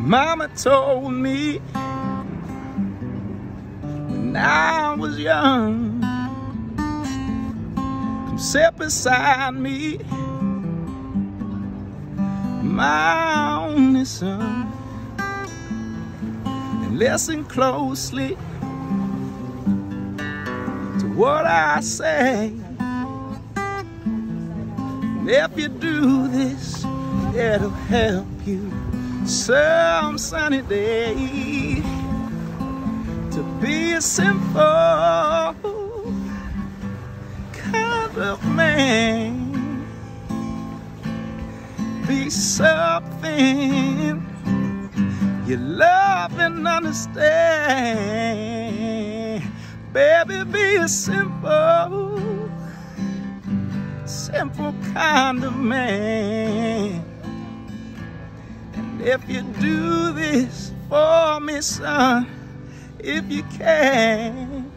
Mama told me when I was young, come sit beside me, my only son, and listen closely to what I say. And if you do this, it'll help you some sunny day to be a simple kind of man. Be something you love and understand. Baby, be a simple kind of man. And if you do this for me, son, if you can,